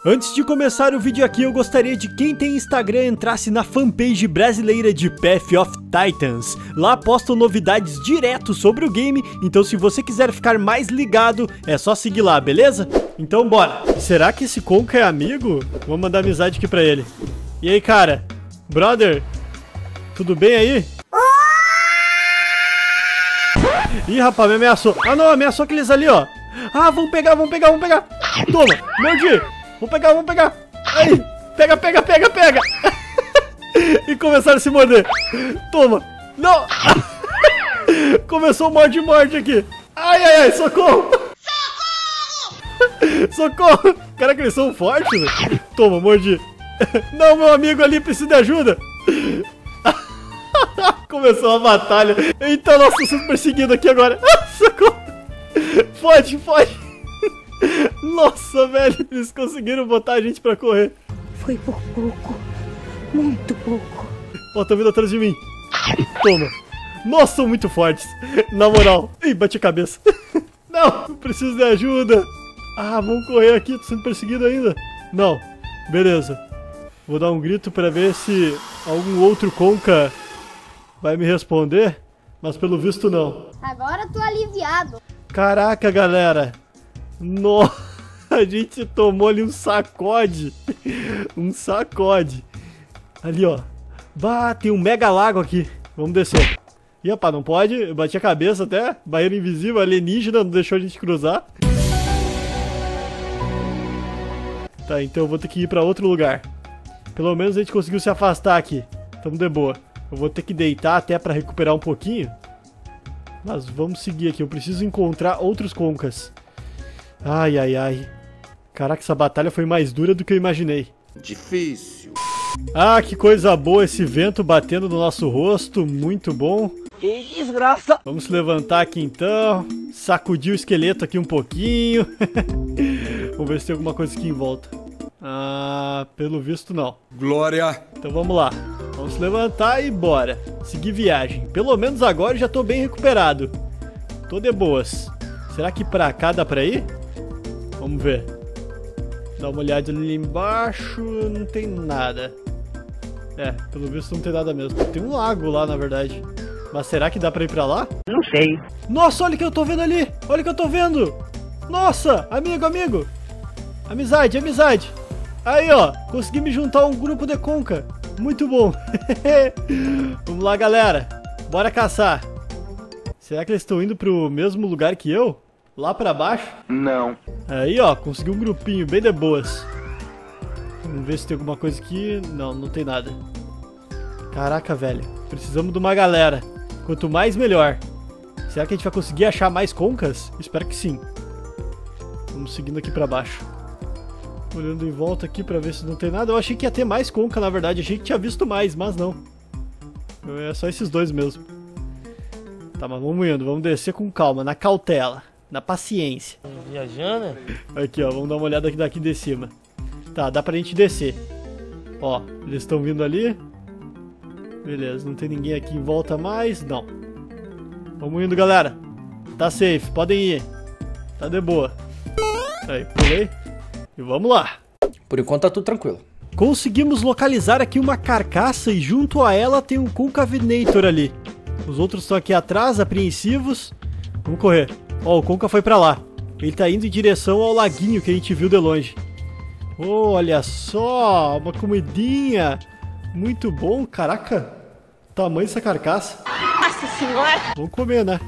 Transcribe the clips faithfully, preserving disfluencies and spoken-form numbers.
Antes de começar o vídeo aqui, eu gostaria de quem tem Instagram entrasse na fanpage brasileira de Path of Titans. Lá postam novidades direto sobre o game, então se você quiser ficar mais ligado, é só seguir lá, beleza? Então bora! Será que esse Conca é amigo? Vou mandar amizade aqui pra ele. E aí, cara? Brother? Tudo bem aí? Ih, rapaz, me ameaçou. Ah, não, ameaçou aqueles ali, ó. Ah, vamos pegar, vamos pegar, vamos pegar. Toma, mordi. Vamos pegar, vamos pegar. Aí, pega, pega, pega, pega. E começaram a se morder. Toma. Não. Começou o morde-morde aqui. Ai, ai, ai, socorro. Socorro. Socorro. Caraca, eles são fortes, velho. Toma, mordi. Não, meu amigo ali precisa de ajuda. Começou a batalha. Eita, nossa, tô sendo perseguido aqui agora. Socorro. Foge, foge. Nossa, velho, eles conseguiram botar a gente pra correr. Foi por pouco. Muito pouco. Ó, tá vindo atrás de mim. Toma. Nossa, são muito fortes. Na moral. Ih, bati a cabeça. Não, eu preciso de ajuda. Ah, vamos correr aqui, tô sendo perseguido ainda. Não, beleza. Vou dar um grito pra ver se algum outro Conca vai me responder, mas pelo visto não. Agora eu tô aliviado. Caraca, galera. Nossa, a gente tomou ali um sacode. Um sacode. Ali, ó. Bah, tem um mega lago aqui. Vamos descer. Ih, rapaz, não pode. Eu bati a cabeça até. Barreira invisível, alienígena, não deixou a gente cruzar. Tá, então eu vou ter que ir pra outro lugar. Pelo menos a gente conseguiu se afastar aqui. Tamo de boa. Eu vou ter que deitar até pra recuperar um pouquinho. Mas vamos seguir aqui. Eu preciso encontrar outros Concas. Ai, ai, ai. Caraca, essa batalha foi mais dura do que eu imaginei. Difícil. Ah, que coisa boa esse vento batendo no nosso rosto. Muito bom. Que desgraça. Vamos se levantar aqui então. Sacudir o esqueleto aqui um pouquinho. Vamos ver se tem alguma coisa aqui em volta. Ah, pelo visto não. Glória. Então vamos lá. Vamos se levantar e bora. Seguir viagem. Pelo menos agora eu já tô bem recuperado. Tô de boas. Será que pra cá dá pra ir? Vamos ver. Dá uma olhada ali embaixo. Não tem nada. É, pelo visto não tem nada mesmo. Tem um lago lá, na verdade. Mas será que dá pra ir pra lá? Não sei. Nossa, olha o que eu tô vendo ali. Olha o que eu tô vendo. Nossa, amigo, amigo. Amizade, amizade. Aí, ó. Consegui me juntar a um grupo de Conca. Muito bom. Vamos lá, galera. Bora caçar. Será que eles estão indo pro mesmo lugar que eu? Lá pra baixo? Não. Aí, ó. Consegui um grupinho bem de boas. Vamos ver se tem alguma coisa aqui. Não, não tem nada. Caraca, velho. Precisamos de uma galera. Quanto mais, melhor. Será que a gente vai conseguir achar mais Concas? Espero que sim. Vamos seguindo aqui pra baixo. Olhando em volta aqui pra ver se não tem nada. Eu achei que ia ter mais Conca, na verdade. Achei que tinha visto mais, mas não. É só esses dois mesmo. Tá, mas vamos indo. Vamos descer com calma, na cautela. Na paciência. Viajando? Aqui, ó. Vamos dar uma olhada aqui daqui de cima. Tá, dá pra gente descer. Ó, eles estão vindo ali. Beleza, não tem ninguém aqui em volta mais. Não. Vamos indo, galera. Tá safe, podem ir. Tá de boa. Aí, pulei. E vamos lá. Por enquanto tá tudo tranquilo. Conseguimos localizar aqui uma carcaça e junto a ela tem um Concavinator ali. Os outros estão aqui atrás, apreensivos. Vamos correr. Ó, o Conca foi pra lá. Ele tá indo em direção ao laguinho que a gente viu de longe. Oh, olha só, uma comidinha. Muito bom, caraca. Tamanho dessa carcaça. Nossa senhora. Vamos comer, né?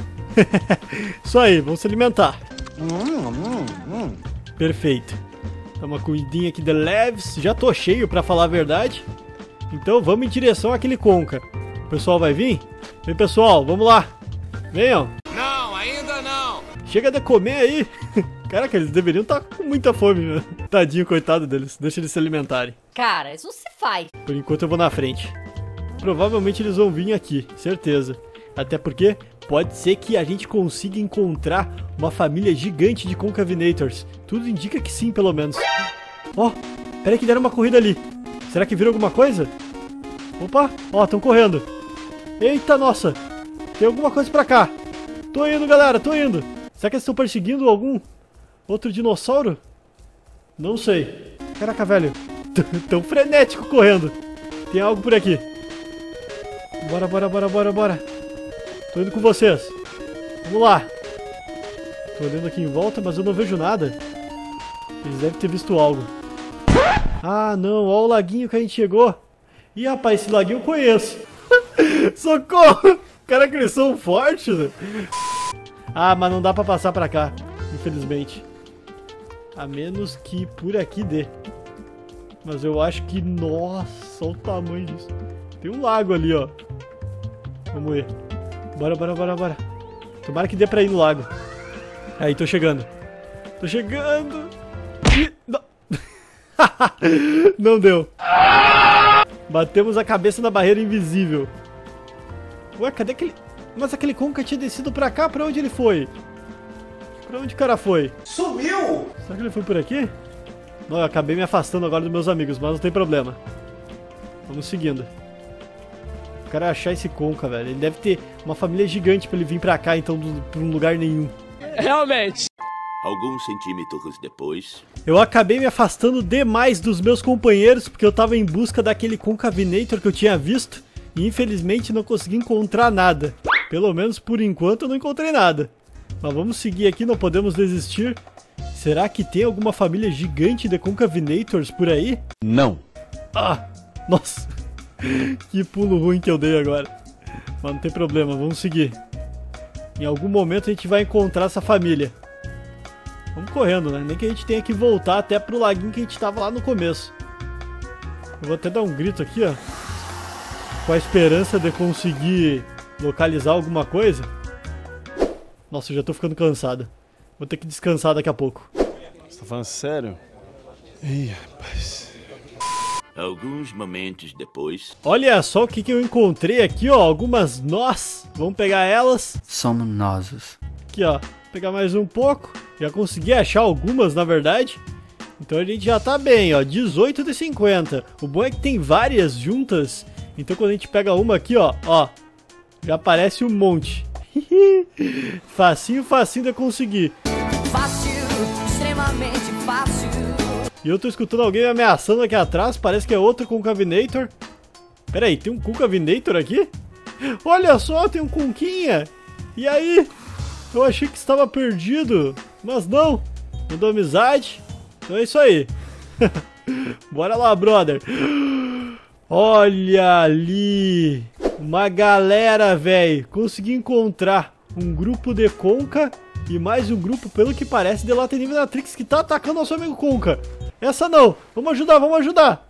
Isso aí, vamos se alimentar. Hum, hum, hum. Perfeito. Tá uma comidinha aqui de leves. Já tô cheio, pra falar a verdade. Então vamos em direção àquele Conca. O pessoal vai vir? Vem, pessoal, vamos lá. Venham. Não, ainda não. Chega de comer aí. Caraca, eles deveriam estar com muita fome, né? Tadinho, coitado deles. Deixa eles se alimentarem. Cara, isso se faz. Por enquanto eu vou na frente. Provavelmente eles vão vir aqui, certeza. Até porque pode ser que a gente consiga encontrar uma família gigante de Concavinators. Tudo indica que sim, pelo menos. Ó, oh, peraí que deram uma corrida ali. Será que viram alguma coisa? Opa, ó, oh, estão correndo. Eita, nossa. Tem alguma coisa pra cá. Tô indo, galera, tô indo. Será que eles estão perseguindo algum outro dinossauro? Não sei. Caraca, velho. Tão frenético correndo. Tem algo por aqui. Bora, bora, bora, bora, bora. Tô indo com vocês. Vamos lá. Tô olhando aqui em volta, mas eu não vejo nada. Eles devem ter visto algo. Ah, não. Olha o laguinho que a gente chegou. Ih, rapaz, esse laguinho eu conheço. Socorro! Caraca, eles são fortes, né? Ah, mas não dá pra passar pra cá, infelizmente. A menos que por aqui dê. Mas eu acho que... Nossa, olha o tamanho disso. Tem um lago ali, ó. Vamos ver. Bora, bora, bora, bora. Tomara que dê pra ir no lago. Aí, tô chegando. Tô chegando. Ih, não. Não deu. Batemos a cabeça na barreira invisível. Ué, cadê aquele... Mas aquele Conca tinha descido pra cá, pra onde ele foi? Pra onde o cara foi? Sumiu! Será que ele foi por aqui? Não, eu acabei me afastando agora dos meus amigos, mas não tem problema. Vamos seguindo. Eu quero achar esse Conca, velho. Ele deve ter uma família gigante pra ele vir pra cá, então, do, pra um lugar nenhum. Realmente. Alguns centímetros depois... Eu acabei me afastando demais dos meus companheiros, porque eu tava em busca daquele Concavinator que eu tinha visto. E infelizmente não consegui encontrar nada. Pelo menos por enquanto eu não encontrei nada. Mas vamos seguir aqui, não podemos desistir. Será que tem alguma família gigante de Concavinators por aí? Não. Ah, nossa. Que pulo ruim que eu dei agora. Mas não tem problema, vamos seguir. Em algum momento a gente vai encontrar essa família. Vamos correndo, né? Nem que a gente tenha que voltar até pro laguinho que a gente tava lá no começo. Eu vou até dar um grito aqui, ó. Com a esperança de conseguir localizar alguma coisa. Nossa, eu já tô ficando cansado. Vou ter que descansar daqui a pouco. Você tá falando sério? Ih, rapaz. Alguns momentos depois... Olha só o que, que eu encontrei aqui, ó. Algumas nós. Vamos pegar elas. Somos nós. Aqui, ó. Vou pegar mais um pouco. Já consegui achar algumas, na verdade. Então a gente já tá bem, ó. dezoito de cinquenta. O bom é que tem várias juntas. Então quando a gente pega uma aqui, ó, ó, já aparece um monte. Facinho, facinho de conseguir. Fácil, extremamente fácil. E eu tô escutando alguém me ameaçando aqui atrás, parece que é outro Concavinator. Pera aí, tem um Concavinator aqui? Olha só, tem um Conquinha. E aí? Eu achei que estava perdido, mas não. Mandou amizade. Então é isso aí. Bora lá, brother. Olha ali, uma galera, velho. Consegui encontrar um grupo de Conca e mais um grupo, pelo que parece, de Latiniminatrix que tá atacando nosso amigo Conca. Essa não, vamos ajudar, vamos ajudar.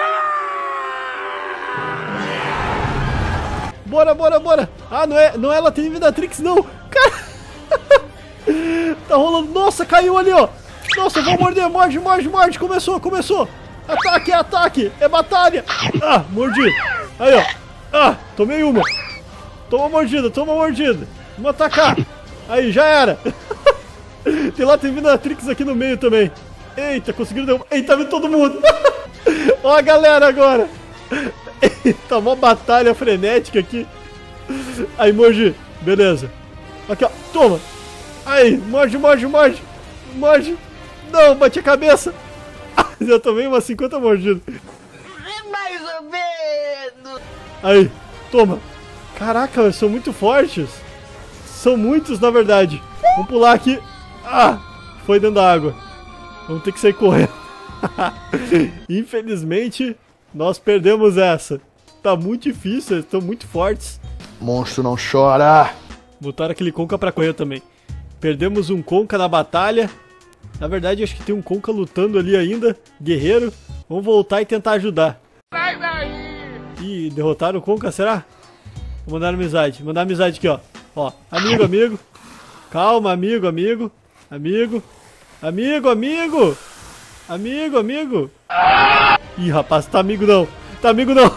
Bora, bora, bora. Ah, não é, não é Latiniminatrix não. Cara, tá rolando, nossa, caiu ali, ó. Nossa, vou morder, morde, morde, morde. Começou, começou. Ataque, ataque, é batalha. Ah, mordi. Aí, ó. Ah, tomei uma. Toma mordida, toma mordida. Vamos atacar. Aí, já era. Tem lá, tem Minatrix aqui no meio também. Eita, conseguiram derrubar. Eita, vindo todo mundo. Ó a galera agora. Tá uma batalha frenética aqui. Aí, mordi. Beleza. Aqui, ó. Toma. Aí, morde, morde, morde. Morde. Não, bati a cabeça. Já tomei umas cinquenta mordidas. Mais ou menos. Aí, toma. Caraca, eles são muito fortes. São muitos, na verdade. Vamos pular aqui. Ah, foi dentro da água. Vamos ter que sair correndo. Infelizmente, nós perdemos essa. Tá muito difícil, eles estão muito fortes. Monstro não chora. Botaram aquele Conca pra correr também. Perdemos um Conca na batalha. Na verdade, acho que tem um Conca lutando ali ainda. Guerreiro. Vamos voltar e tentar ajudar. Sai daí! Ih, derrotaram o Conca, será? Vou mandar amizade. Mandar amizade aqui, ó. Ó, amigo, amigo. Calma, amigo, amigo. Amigo. Amigo, amigo. Amigo, amigo. Ih, rapaz, tá amigo não. Tá amigo não.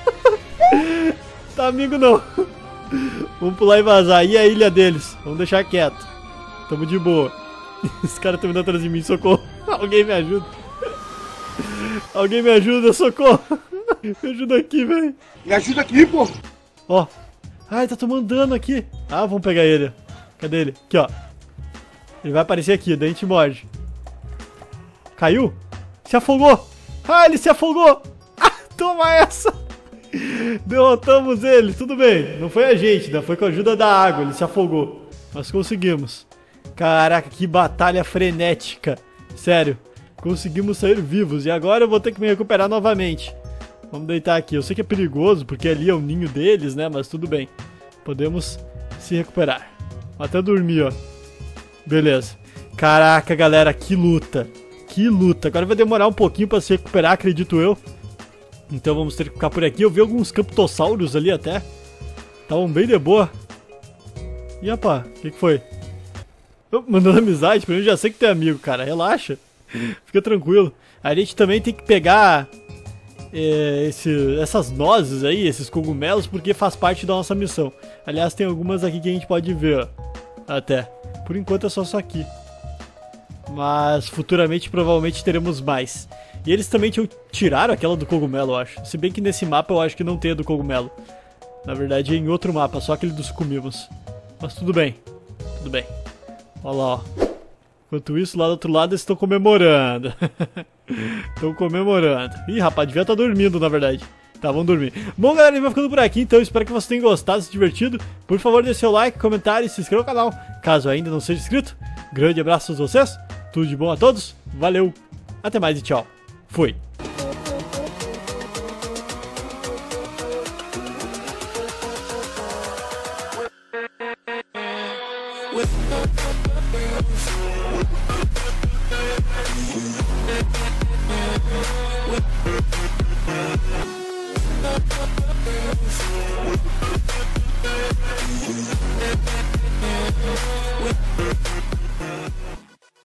Tá amigo não. Vamos pular e vazar. E a ilha deles? Vamos deixar quieto. Tamo de boa. Esse cara tá vindo atrás de mim, socorro. Alguém me ajuda. Alguém me ajuda, socorro. Me ajuda aqui, velho. Me ajuda aqui, pô. Ó. Ai, tá tomando dano aqui. Ah, vamos pegar ele. Cadê ele? Aqui, ó. Ele vai aparecer aqui, daí a gente morde. Caiu? Se afogou. Ah, ele se afogou. Ah, toma essa. Derrotamos ele. Tudo bem. Não foi a gente, né? Foi com a ajuda da água. Ele se afogou. Nós conseguimos. Caraca, que batalha frenética. Sério. Conseguimos sair vivos. E agora eu vou ter que me recuperar novamente. Vamos deitar aqui. Eu sei que é perigoso, porque ali é o ninho deles, né? Mas tudo bem. Podemos se recuperar. Até dormir, ó. Beleza. Caraca, galera, que luta. Que luta. Agora vai demorar um pouquinho pra se recuperar, acredito eu. Então vamos ter que ficar por aqui. Eu vi alguns camptossauros ali até. Estavam bem de boa. E opa, o que, que foi? Oh, mandando amizade, pra mim eu já sei que tem amigo, cara. Relaxa. Fica tranquilo. A gente também tem que pegar é, esse, essas nozes aí, esses cogumelos, porque faz parte da nossa missão. Aliás, tem algumas aqui que a gente pode ver, ó. Até. Por enquanto é só isso aqui. Mas futuramente provavelmente teremos mais. E eles também tinham, tiraram aquela do cogumelo, eu acho. Se bem que nesse mapa eu acho que não tem a do cogumelo. Na verdade é em outro mapa, só aquele dos Sucumimos. Mas tudo bem. Tudo bem. Olha lá, ó. Enquanto isso, lá do outro lado eles estão comemorando. Estão comemorando. Ih, rapaz, devia estar dormindo, na verdade. Tá, vamos dormir. Bom, galera, a gente vai ficando por aqui, então espero que vocês tenham gostado, se divertido. Por favor, deixe seu like, comentário e se inscreva no canal, caso ainda não seja inscrito. Grande abraço a vocês, tudo de bom a todos, valeu, até mais e tchau. Fui.